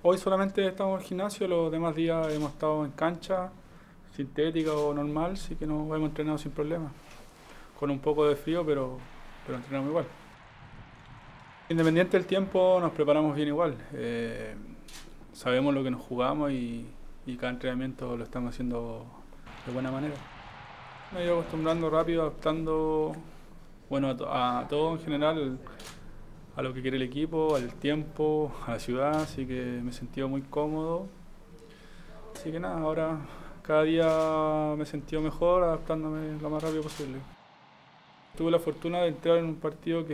Hoy solamente estamos en el gimnasio, los demás días hemos estado en cancha, sintética o normal, así que nos hemos entrenado sin problema. Con un poco de frío, pero entrenamos igual. Independiente del tiempo, nos preparamos bien igual. Sabemos lo que nos jugamos y cada entrenamiento lo estamos haciendo de buena manera. Me he ido acostumbrando rápido, adaptando bueno, a todo en general, a lo que quiere el equipo, al tiempo, a la ciudad, así que me he sentido muy cómodo. Así que nada, ahora cada día me he sentido mejor adaptándome lo más rápido posible. Tuve la fortuna de entrar en un partido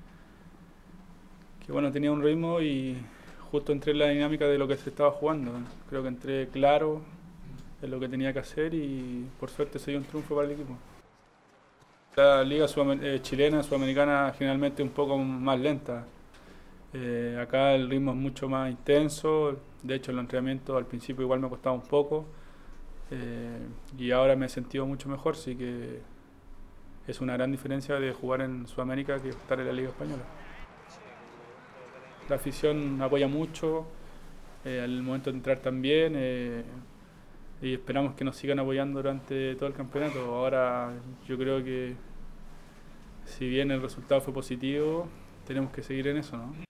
que bueno, tenía un ritmo y justo entré en la dinámica de lo que se estaba jugando. Creo que entré claro en lo que tenía que hacer y por suerte se dio un triunfo para el equipo. La liga chilena, sudamericana, generalmente un poco más lenta. Acá el ritmo es mucho más intenso, de hecho el entrenamiento al principio igual me costaba un poco y ahora me he sentido mucho mejor, así que es una gran diferencia de jugar en Sudamérica que estar en la liga española. La afición apoya mucho, al momento de entrar también y esperamos que nos sigan apoyando durante todo el campeonato. Ahora yo creo que si bien el resultado fue positivo, tenemos que seguir en eso, ¿no?